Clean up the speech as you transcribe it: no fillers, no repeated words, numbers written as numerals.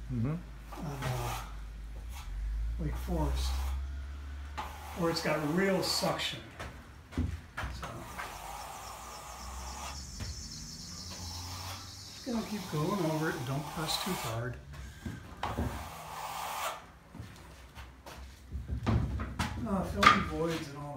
on Lake Forest, where it's got real suction. So, just gonna keep going over it and don't press too hard. Filling voids and all